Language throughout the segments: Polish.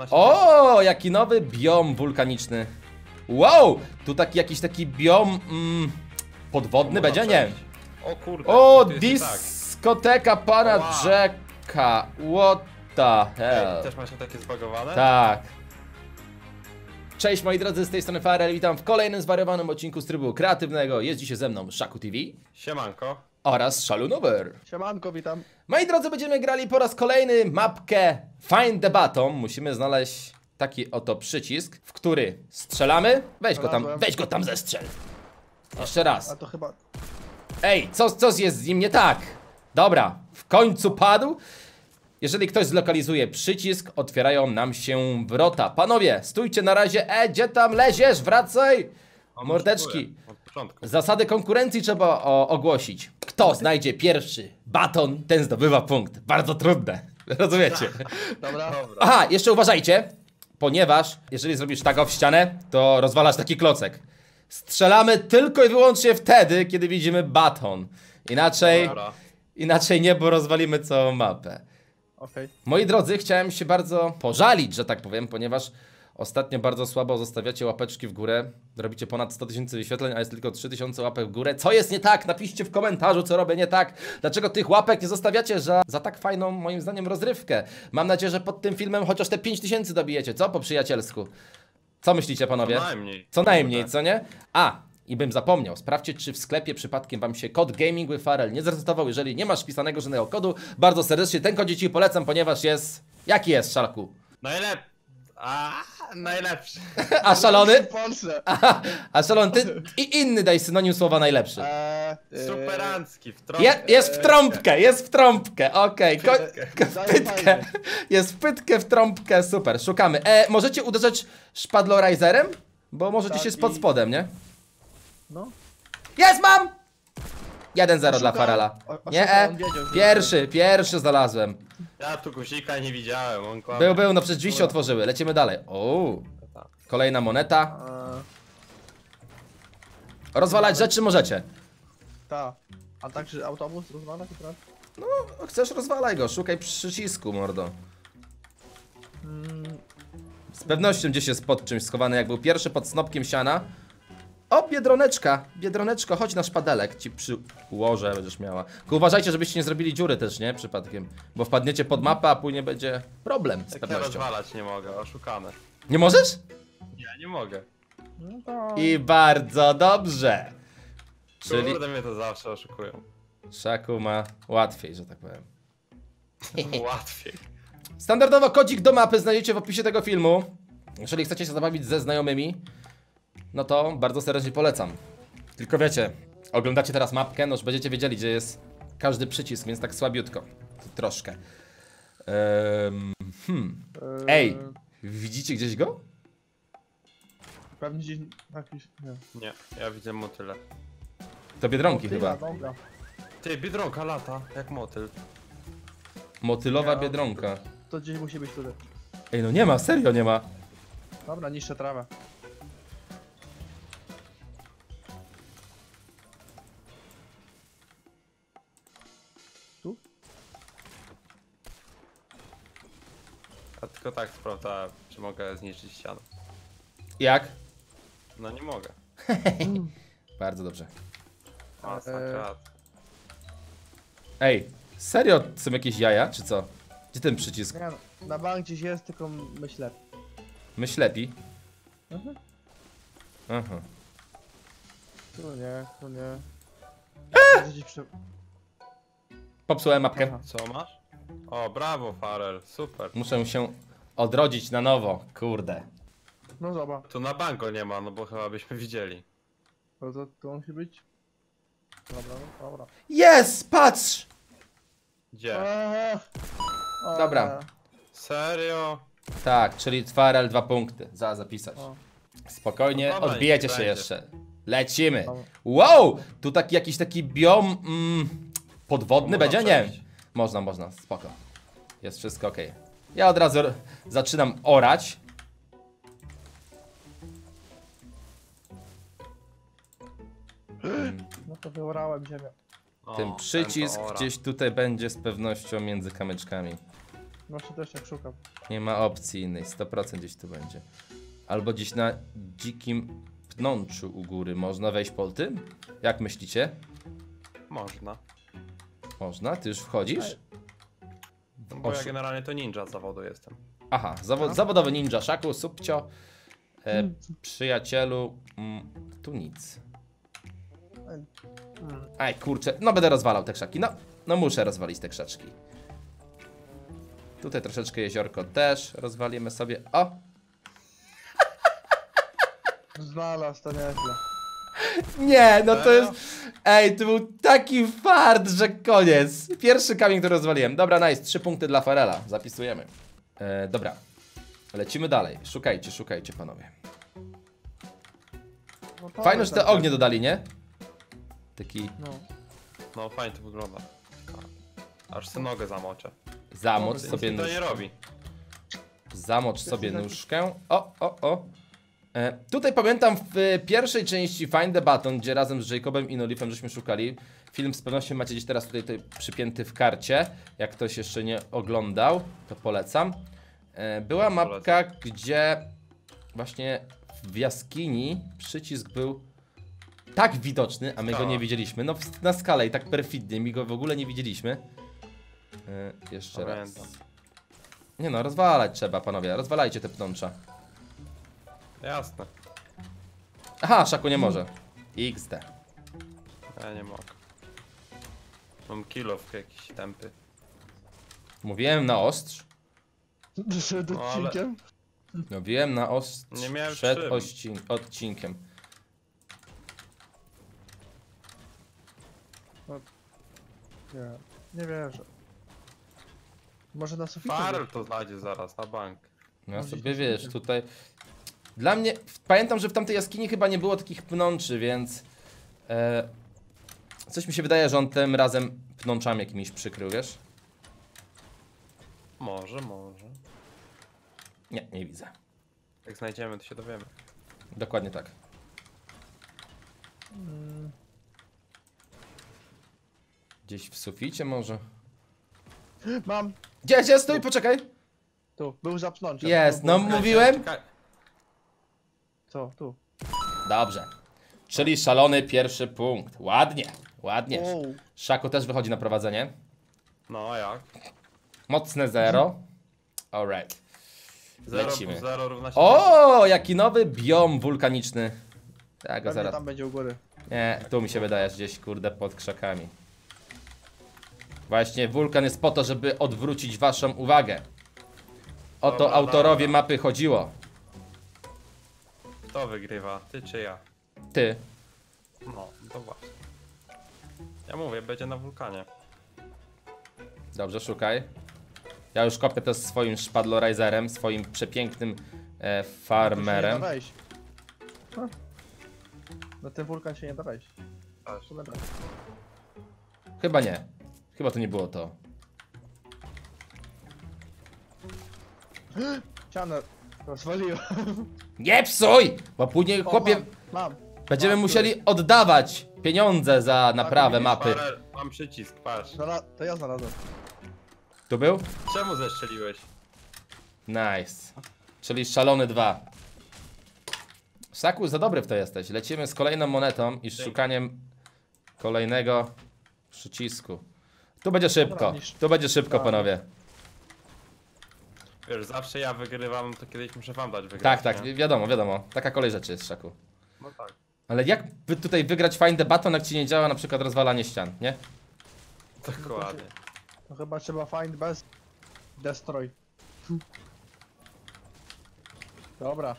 ona się... O, jaki nowy biom wulkaniczny. Wow, tu jakiś taki biom podwodny będzie, nie? O kurde. O, tu jest tak. dyskoteka pana Wow. Jacka. What the hell? Ej, też masz takie zbagowane? Tak. Cześć moi drodzy, z tej strony Farel, witam w kolejnym zwariowanym odcinku z trybu kreatywnego. Jest dzisiaj ze mną Szaku TV Siemanko. oraz Szalunover. Siemanko, witam. Moi drodzy, będziemy grali po raz kolejny mapkę Find the Button. Musimy znaleźć taki oto przycisk, w który strzelamy. Weź go tam zestrzel. Jeszcze raz. A to chyba... Ej, co jest z nim nie tak? Dobra, w końcu padł. Jeżeli ktoś zlokalizuje przycisk, otwierają nam się wrota. Panowie, stójcie na razie. Gdzie tam leziesz? Wracaj! Mordeczki. Od początku. Zasady konkurencji trzeba ogłosić. Kto znajdzie pierwszy baton, ten zdobywa punkt. Bardzo trudne. Rozumiecie? Dobra. Aha, jeszcze uważajcie, ponieważ jeżeli zrobisz tak w ścianę, to rozwalasz taki klocek. Strzelamy tylko i wyłącznie wtedy, kiedy widzimy baton. Dobra. Inaczej nie, bo rozwalimy całą mapę. Okej. Moi drodzy, chciałem się bardzo pożalić, że tak powiem, ponieważ ostatnio bardzo słabo zostawiacie łapeczki w górę. Robicie ponad 100 000 wyświetleń, a jest tylko 3000 łapek w górę. Co jest nie tak? Napiszcie w komentarzu, co robię nie tak. Dlaczego tych łapek nie zostawiacie za tak fajną, moim zdaniem, rozrywkę? Mam nadzieję, że pod tym filmem chociaż te 5000 dobijecie, co? Po przyjacielsku. Co myślicie, panowie? Co najmniej. Co najmniej, co nie? I bym zapomniał, sprawdźcie, czy w sklepie przypadkiem wam się kod Gaming with Farel nie zresetował. Jeżeli nie masz wpisanego żadnego kodu, bardzo serdecznie ten kod ci polecam, ponieważ jest... Jaki jest, Szalku? Najlepszy. A szalony? W Polsce. A szalony, ty i inny daj synonim słowa najlepszy. Superancki. W trąbkę. Jest w trąbkę, okej. Daję Pytkę. fajnie. Jest w pytkę, w trąbkę, super, szukamy. Możecie uderzać szpadlorajzerem? Bo możecie Tak, się spod i- spodem, nie? No. Jest, mam! 1-0 dla Oszukałem. Farela. Nie, Oszukałem, on wiedział, że- pierwszy znalazłem. Ja tu guzika nie widziałem, on kłamie. Był, no przecież drzwi się otworzyły. Lecimy dalej. O, kolejna moneta. Rozwalać rzeczy możecie. Ta. A także autobus rozwala się teraz? No, chcesz rozwalaj go, szukaj przycisku, mordo. Z pewnością gdzieś jest pod czymś schowany, jak był pierwszy pod snopkiem siana. O, Biedroneczka, Biedroneczko, chodź na szpadelek, ci przyłożę, będziesz miała. Tylko uważajcie, żebyście nie zrobili dziury też, nie, przypadkiem. Bo wpadniecie pod mapę, a później będzie problem z Tak ja pewnością. rozwalać nie mogę, oszukane. Nie możesz? Ja nie mogę. No to... I bardzo dobrze. Czyli Kurde, mnie to zawsze oszukują. Szaku ma łatwiej, że tak powiem. Łatwiej. Standardowo kodzik do mapy znajdziecie w opisie tego filmu. Jeżeli chcecie się zabawić ze znajomymi, no to bardzo serdecznie polecam. Tylko wiecie, oglądacie teraz mapkę, no już będziecie wiedzieli, gdzie jest każdy przycisk, więc tak słabiutko. Troszkę. Ej, widzicie gdzieś go? Pewnie gdzieś... Jakiś... Nie. Nie, ja widzę motyle. To Biedronki Tyle, chyba. dobra. Ty, biedronka lata, jak motyl. Motylowa Nie, Biedronka. To gdzieś musi być tutaj. Ej, no nie ma, serio nie ma. Dobra, niszczę trawę. Tu? A tylko tak sprawdzałem, czy mogę zniszczyć ścianę. Jak? No nie mogę. Bardzo dobrze. Masakra. Ej, serio są jakieś jaja, czy co? Gdzie ten przycisk? Nie, no, na bank gdzieś jest, tylko myślę. Myśl lepiej. Mhm. Aha. Tu nie, tu nie. Gdzieś przy... Popsułem mapkę. Aha. Co masz? O, brawo Farel, super. Muszę się odrodzić na nowo, kurde. No zobacz. Tu na banko nie ma, no bo chyba byśmy widzieli. To tu musi być. Dobra, no, dobra. Jest, patrz! Gdzie? Dobra. Serio? Tak, czyli Farel 2 punkty. Za zapisać. O. Spokojnie, No dobra, odbijecie niech się będzie. jeszcze. Lecimy. Dobra. Wow! Tu jakiś taki biom podwodny Można będzie? Nie. przejść. Można, spoko. Jest wszystko ok. Ja od razu zaczynam orać. No to wyorałem ziemię. O, Ten przycisk ten to ora. gdzieś tutaj będzie z pewnością między kamyczkami. Właśnie też tak szukam. Nie ma opcji innej, 100% gdzieś tu będzie. Albo gdzieś na dzikim pnączu u góry. Można wejść po tym? Jak myślicie? Można. Można? Ty już wchodzisz? No bo ja Oszu- generalnie to ninja z zawodu jestem. Aha, zawodowy ninja, Szaku, subcio. Przyjacielu, tu nic. Aj, kurczę, no będę rozwalał te krzaki. No muszę rozwalić te krzaczki. Tutaj troszeczkę jeziorko też rozwalimy sobie. O! Znalazł, to nieźle. Nie, no to Serio? jest... Ej, to był taki fart, że koniec. Pierwszy kamień, który rozwaliłem. Dobra, nice, 3 punkty dla Farela. Zapisujemy. Dobra. Lecimy dalej. Szukajcie, panowie. No, to Fajne, jest że te tam ognie dodali, nie? Taki No. No fajnie to wygląda. Aż sobie nogę zamoczę. zamocz Nic sobie mi to nie nóżkę. robi. Zamocz sobie nóżkę. O. Tutaj pamiętam w pierwszej części Find the Button, gdzie razem z Jacobem i Nolifem żeśmy szukali. Film z pewnością macie gdzieś teraz tutaj przypięty w karcie. Jak ktoś jeszcze nie oglądał, to polecam. Była mapka, gdzie właśnie w jaskini przycisk był tak widoczny, a my go nie widzieliśmy. No na skalę i tak perfidnie, my go w ogóle nie widzieliśmy. Jeszcze raz. Pamiętam. Nie no, rozwalać trzeba, panowie. Rozwalajcie te pnącza. Jasne. Aha, Szaku nie może. XD. Ja nie mogę. Mam kilow jakiś tępy. Mówiłem na ostrz. Przed No, ale- odcinkiem? Mówiłem na ostrz Nie miałem przed czym. odcinkiem. Nie wierzę. Może na suficie? Farel to znajdzie zaraz na bank. No Może sobie gdzieś wiesz, tam. tutaj... Dla mnie... Pamiętam, że w tamtej jaskini chyba nie było takich pnączy, więc... Coś mi się wydaje, że on tym razem pnączami jakimiś przykrył, wiesz? Może. Nie widzę. Jak znajdziemy, to się dowiemy. Dokładnie tak. Gdzieś w suficie może? Mam! Gdzie? Stój, poczekaj! Tu, był za pnączem. Jest, Tu no był. mówiłem? Czekaj. Co? Tu. Dobrze. Czyli szalony pierwszy punkt. Ładnie. Wow. Szaku też wychodzi na prowadzenie. No a jak? Mocne 0. Alright. 0 Lecimy. plus 0 równa się... O, jaki nowy biom wulkaniczny. Tak, go Pewnie zaraz. tam będzie u góry. Nie, tu mi się wydaje, że gdzieś kurde pod krzakami. Właśnie wulkan jest po to, żeby odwrócić waszą uwagę. O to Dobra, autorowi dobra. mapy chodziło. Kto wygrywa? Ty czy ja? Ty. No, to właśnie. Ja mówię, będzie na wulkanie. Dobrze, szukaj. Ja już kopię to swoim szpadlorajzerem, swoim przepięknym Tu się farmerem. nie da wejść. Na ten wulkan się nie da wejść. Aż. Tu będę. Chyba nie. Chyba to nie było to. Ścianę rozwaliłem. Nie psuj! Bo później O, chłopie Mam. będziemy mam, musieli oddawać pieniądze za naprawę widzisz, mapy. Farel, mam przycisk, patrz. To ja znalazłem. Tu był? Czemu zestrzeliłeś? Nice. Czyli szalony 2. Saku, za dobry w to jesteś. Lecimy z kolejną monetą i szukaniem kolejnego przycisku. Tu będzie szybko. Dobra, niż- Tu będzie szybko, Tak. panowie. Wiesz, zawsze ja wygrywam, to kiedyś muszę wam dać wygrać. Tak, tak, nie? wiadomo. Taka kolej rzeczy jest, Szaku. No tak. Ale jak by tutaj wygrać Find the Button, jak ci nie działa na przykład rozwalanie ścian, nie? Dokładnie. To chyba trzeba find bez destroy. Dobra.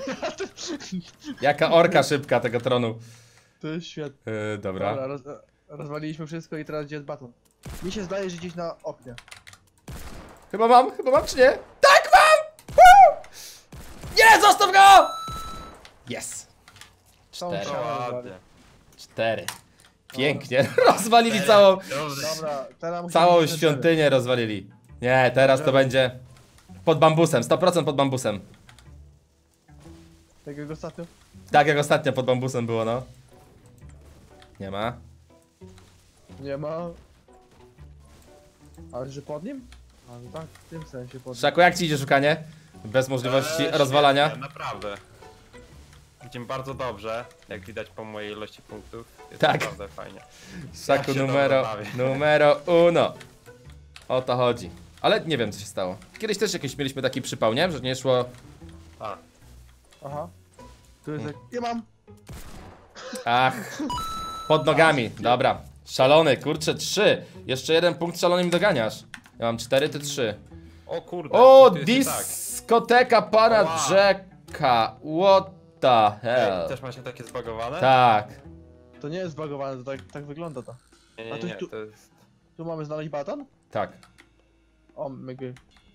Jaka orka szybka tego tronu. To jest świetne. Dobra. Dobra, rozwaliliśmy wszystko i teraz gdzie jest baton? Mi się zdaje, że gdzieś na oknie. Chyba mam czy nie? Tak mam! Woo! Nie, zostaw go! Yes. Tą 4. ścianę Ładnie. rozwali. 4. Pięknie. Rozwalili całą, Dobrze. Dobra, teraz musimy całą iść na świątynię rozwalili. Nie, teraz to będzie pod bambusem, 100% pod bambusem. cztery. Tak jak ostatnio? Tak jak ostatnio pod bambusem było, no. Nie ma. Nie ma. Ale że pod nim? A, no tak, w tym sensie pod... Szaku, jak ci idzie szukanie? Bez możliwości Świetnie, rozwalania? Naprawdę. Idziemy bardzo dobrze, jak widać po mojej ilości punktów. Jest Tak. naprawdę fajnie. Szaku Ja się numero dobrze bawię. numero uno. O to chodzi. Ale nie wiem co się stało. Kiedyś też jakiś mieliśmy taki przypał, nie? Że nie szło... A, Aha. Tu jest jak... Ja mam! Ach. Pod nogami, dobra. Szalony, kurczę, 3. Jeszcze jeden punkt szalony mi doganiasz. Ja mam 4, ty 3. o kurde. O, to jest tak. dyskoteka pana Ła. Jacka. What the Ej, hell? też macie takie zbagowane? Tak. To nie jest zbagowane, to tak wygląda to. Nie, A nie, tu- nie, tu- to jest... Tu mamy znaleźć baton? Tak. O, mygy.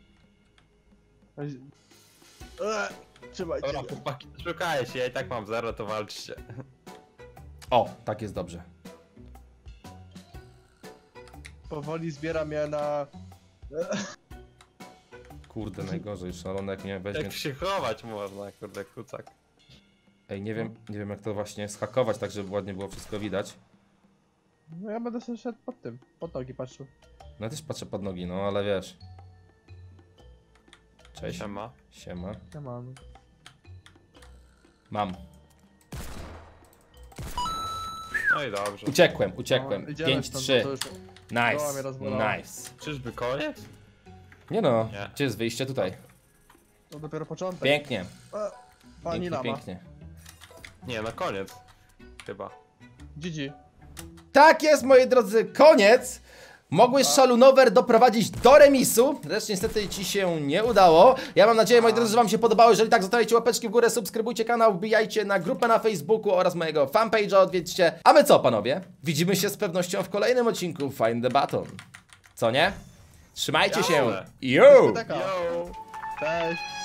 Trzymajcie Dobra, się. chłopaki, szukajcie, ja i tak mam 0, to walczcie. O, tak jest dobrze. Powoli zbieram je na... Kurde, najgorzej, szalony jak nie weźmie. Jak się chować można, kurde, kucak. Ej, nie wiem jak to właśnie schakować, tak żeby ładnie było wszystko widać. No ja będę sobie szedł pod tym, pod nogi patrzył. No ja też patrzę pod nogi, no ale wiesz. Cześć. Siema. Siema. Ja mam. Mam. No i dobrze. Uciekłem. No, idziemy stąd, 5-3. bo to już- Goła mnie Nice. rozwalała. Nice. Czyżby koniec? Nie no, Nie. gdzie jest wyjście? Tutaj. To dopiero początek. Pięknie. Pani Pięknie, lama. pięknie. Nie, no koniec. Chyba. GG. Tak jest, moi drodzy, koniec! Mogłeś Szalunower doprowadzić do remisu, lecz niestety ci się nie udało. Ja mam nadzieję, moi drodzy, że wam się podobało. Jeżeli tak, zostawiajcie łapeczki w górę, subskrybujcie kanał, wbijajcie na grupę na Facebooku oraz mojego fanpage'a odwiedźcie. A my co, panowie? Widzimy się z pewnością w kolejnym odcinku Find the Button. Co nie? Trzymajcie się. Jasne. Yo! Taka. Yo! Cześć.